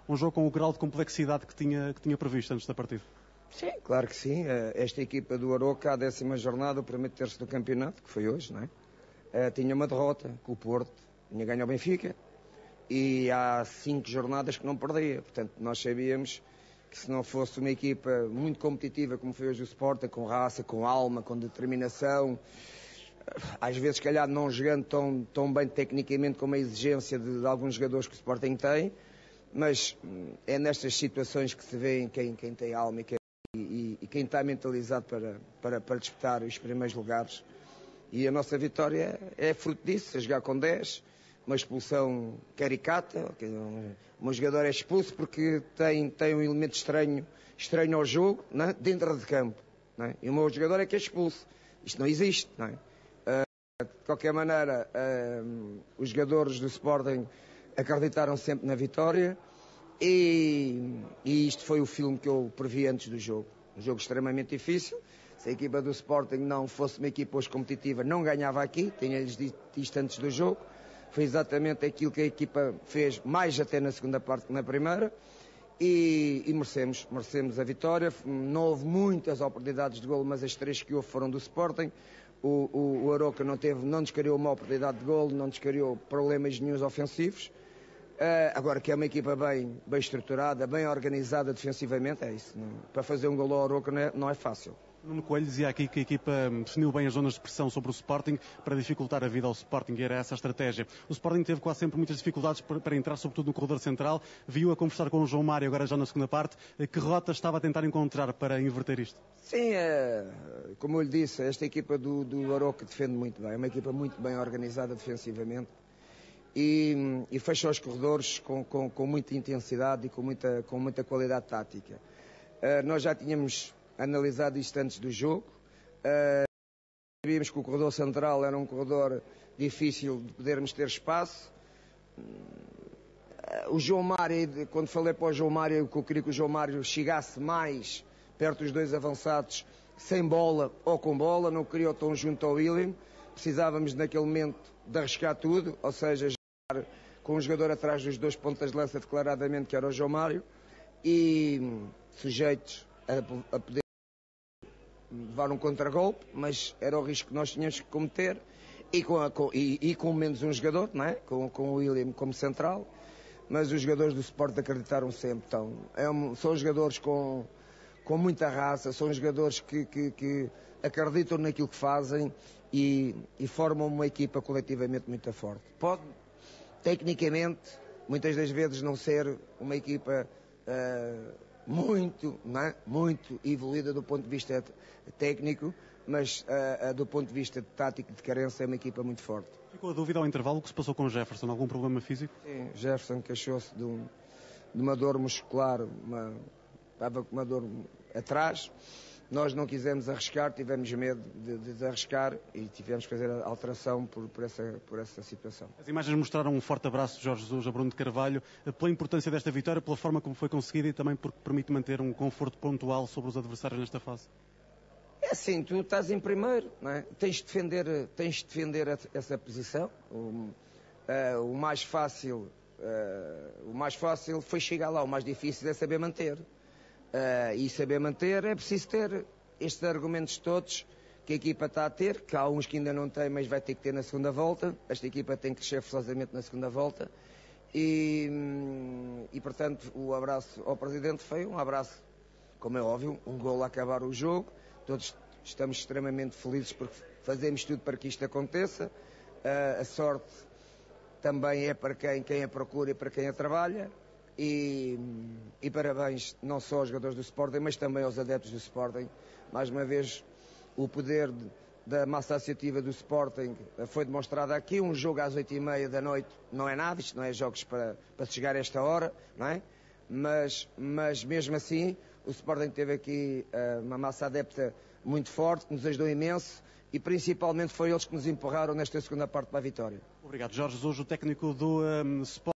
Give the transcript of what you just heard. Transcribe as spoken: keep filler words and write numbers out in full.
um jogo com o grau de complexidade que tinha, que tinha previsto antes da partida? Sim, claro que sim. Esta equipa do Aroca, a décima jornada, o primeiro terço do campeonato, que foi hoje, não é? Tinha uma derrota com o Porto, tinha ganho ao Benfica, e há cinco jornadas que não perdia. Portanto, nós sabíamos que se não fosse uma equipa muito competitiva, como foi hoje o Sporting, com raça, com alma, com determinação, às vezes, se calhar, não jogando tão, tão bem tecnicamente como a exigência de, de alguns jogadores que o Sporting tem, mas é nestas situações que se vê quem, quem tem alma e quem, e, e quem está mentalizado para, para, para disputar os primeiros lugares. E a nossa vitória é fruto disso, a jogar com dez, uma expulsão caricata, um jogador é expulso porque tem, tem um elemento estranho, estranho ao jogo, não é? Dentro de campo, não é? E o meu jogador é que é expulso. Isto não existe, não é? Uh, de qualquer maneira, uh, os jogadores do Sporting acreditaram sempre na vitória e, e isto foi o filme que eu previ antes do jogo. Um jogo extremamente difícil. Se a equipa do Sporting não fosse uma equipa hoje competitiva, não ganhava aqui, tinha-lhes dito isto antes do jogo. Foi exatamente aquilo que a equipa fez, mais até na segunda parte que na primeira, e, e merecemos, merecemos a vitória. Não houve muitas oportunidades de golo, mas as três que houve foram do Sporting. O, o, o Aroca não, teve, não descariou uma oportunidade de golo, não descariou problemas nenhuns ofensivos. Uh, agora que é uma equipa bem, bem estruturada, bem organizada defensivamente, é isso. Não, para fazer um golo ao Aroca não é, não é fácil. Nuno Coelho dizia aqui que a equipa definiu bem as zonas de pressão sobre o Sporting para dificultar a vida ao Sporting, e era essa a estratégia. O Sporting teve quase sempre muitas dificuldades para entrar, sobretudo no corredor central. Viu a conversar com o João Mário agora já na segunda parte. Que rota estava a tentar encontrar para inverter isto? Sim, é, como eu lhe disse, esta equipa do, do Aroca defende muito bem. É uma equipa muito bem organizada defensivamente. E, e fecha os corredores com, com, com muita intensidade e com muita, com muita qualidade tática. Uh, nós já tínhamos analisado isto antes do jogo. Uh, sabíamos que o corredor central era um corredor difícil de podermos ter espaço. Uh, o João Mário, quando falei para o João Mário, que eu queria que o João Mário chegasse mais perto dos dois avançados, sem bola ou com bola, não queria o tão junto ao William. Precisávamos naquele momento de arriscar tudo, ou seja, com um jogador atrás dos dois pontas de lança declaradamente, que era o João Mário, e sujeitos a, a poder levar um contragolpe, mas era o risco que nós tínhamos que cometer, e com, a, com, e, e com menos um jogador, não é? com, com o William como central, mas os jogadores do Sport acreditaram sempre. Então, é um, são jogadores com, com muita raça, são jogadores que, que, que acreditam naquilo que fazem e, e formam uma equipa coletivamente muito forte. Pode, tecnicamente, muitas das vezes não ser uma equipa uh, muito, não é? muito evoluída do ponto de vista técnico, mas uh, uh, do ponto de vista tático de carência é uma equipa muito forte. Ficou a dúvida ao intervalo o que se passou com o Jefferson? Algum problema físico? Sim, Jefferson queixou-se de, um, de uma dor muscular, uma, estava com uma dor atrás. Nós não quisemos arriscar, tivemos medo de, de, de arriscar e tivemos que fazer a alteração por, por, essa, por essa situação. As imagens mostraram um forte abraço de Jorge Jesus a Bruno de Carvalho, pela importância desta vitória, pela forma como foi conseguida e também porque permite manter um conforto pontual sobre os adversários nesta fase. É assim, tu estás em primeiro, não é? Tens de defender, tens de defender essa posição. O, uh, o mais fácil, uh, o mais fácil foi chegar lá, o mais difícil é saber manter. Uh, e saber manter é preciso ter estes argumentos todos que a equipa está a ter, que há uns que ainda não têm, mas vai ter que ter na segunda volta. Esta equipa tem que crescer forçosamente na segunda volta e, e portanto o abraço ao Presidente foi um abraço, como é óbvio, um golo a acabar o jogo. Todos estamos extremamente felizes porque fazemos tudo para que isto aconteça. Uh, a sorte também é para quem, quem a procura e para quem a trabalha. E, e parabéns não só aos jogadores do Sporting, mas também aos adeptos do Sporting. Mais uma vez, o poder de, da massa associativa do Sporting foi demonstrado aqui. Um jogo às oito e meia da noite não é nada, isto não é jogos para, para se chegar a esta hora, não é? Mas, mas mesmo assim, o Sporting teve aqui uh, uma massa adepta muito forte, que nos ajudou imenso, e principalmente foi eles que nos empurraram nesta segunda parte para a vitória. Obrigado, Jorge Jesus, o técnico do um, Sporting.